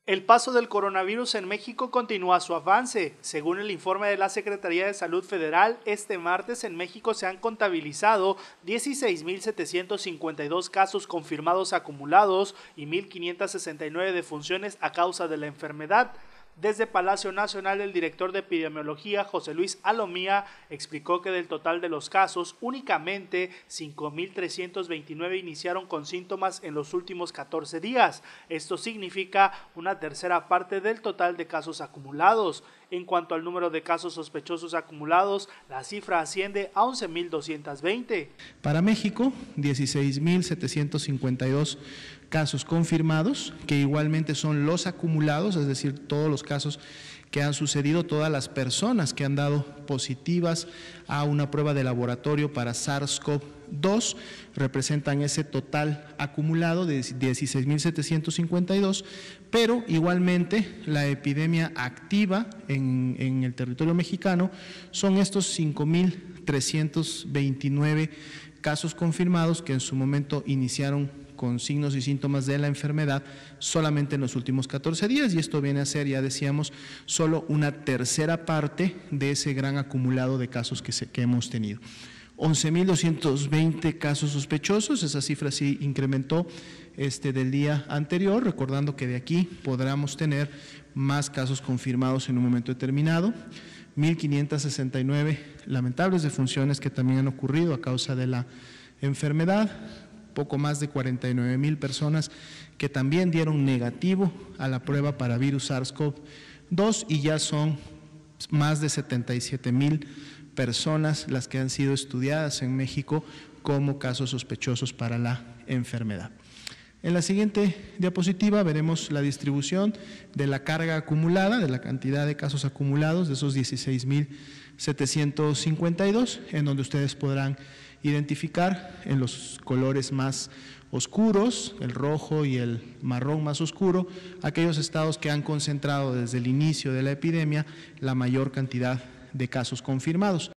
El paso del coronavirus en México continúa su avance. Según el informe de la Secretaría de Salud Federal, este martes en México se han contabilizado 16.752 casos confirmados acumulados y 1.569 defunciones a causa de la enfermedad. Desde Palacio Nacional, el director de epidemiología, José Luis Alomía, explicó que del total de los casos, únicamente 5.329 iniciaron con síntomas en los últimos 14 días. Esto significa una tercera parte del total de casos acumulados. En cuanto al número de casos sospechosos acumulados, la cifra asciende a 11.220. Para México, 16.752 casos confirmados, que igualmente son los acumulados, es decir, todos los casos que han sucedido, todas las personas que han dado positivas a una prueba de laboratorio para SARS-CoV-2 representan ese total acumulado de 16.752, pero igualmente la epidemia activa en el territorio mexicano son estos 5.329 casos confirmados que en su momento iniciaron con signos y síntomas de la enfermedad solamente en los últimos 14 días, y esto viene a ser, ya decíamos, solo una tercera parte de ese gran acumulado de casos que hemos tenido. 11.220 casos sospechosos, esa cifra sí incrementó del día anterior, recordando que de aquí podremos tener más casos confirmados en un momento determinado. 1.569 lamentables defunciones que también han ocurrido a causa de la enfermedad. Poco más de 49,000 personas que también dieron negativo a la prueba para virus SARS-CoV-2 y ya son más de 77,000 personas las que han sido estudiadas en México como casos sospechosos para la enfermedad. En la siguiente diapositiva veremos la distribución de la carga acumulada, de la cantidad de casos acumulados, de esos 16.752, en donde ustedes podrán identificar en los colores más oscuros, el rojo y el marrón más oscuro, aquellos estados que han concentrado desde el inicio de la epidemia la mayor cantidad de casos confirmados.